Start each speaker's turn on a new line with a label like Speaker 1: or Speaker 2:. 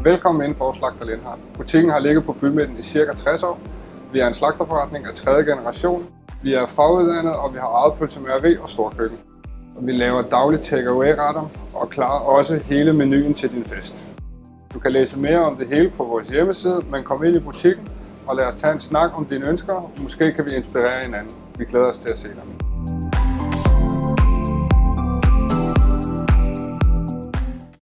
Speaker 1: Velkommen indenfor Slagter Lindhardt. Butikken har ligget på bymidten i ca. 60 år. Vi er en slagterforretning af 3. generation. Vi er faguddannet, og vi har eget pølsemageri og storkøkken. Vi laver dagligt take-away-retter og klarer også hele menuen til din fest. Du kan læse mere om det hele på vores hjemmeside, men kom ind i butikken og lad os tage en snak om dine ønsker. Måske kan vi inspirere hinanden. Vi glæder os til at se dig.